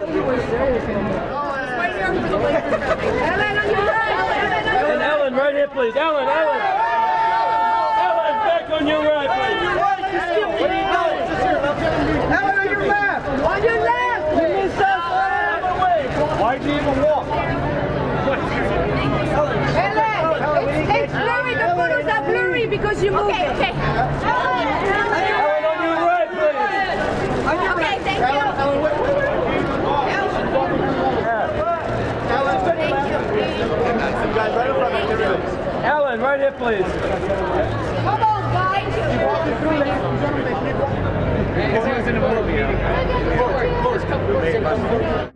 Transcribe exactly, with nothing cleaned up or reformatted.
And Ellen, right here, please. Ellen, Ellen. Ellen, back on your right, please. What are you doing? Ellen, on your left. On your left. You missed us. Why'd you even walk? Ellen, it's, it's blurry. The photos are blurry because you moved. Okay, okay. Ellen, on your right, please. On your Okay, right. thank you. Ellen, wait, wait, wait. Ellen, thank you. Guys, right in front of you. Ellen, right here, please. Come on, guys. Because he was in a movie.